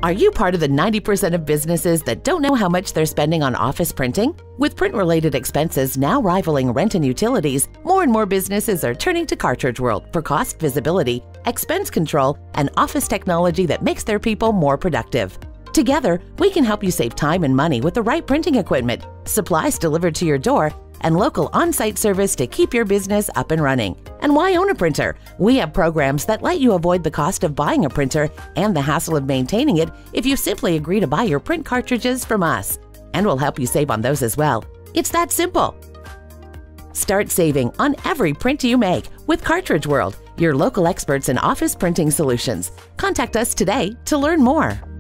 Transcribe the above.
Are you part of the 90% of businesses that don't know how much they're spending on office printing? With print-related expenses now rivaling rent and utilities, more and more businesses are turning to Cartridge World for cost visibility, expense control, and office technology that makes their people more productive. Together, we can help you save time and money with the right printing equipment, supplies delivered to your door, and local on-site service to keep your business up and running. And why own a printer? We have programs that let you avoid the cost of buying a printer and the hassle of maintaining it if you simply agree to buy your print cartridges from us. And we'll help you save on those as well. It's that simple. Start saving on every print you make with Cartridge World, your local experts in office printing solutions. Contact us today to learn more.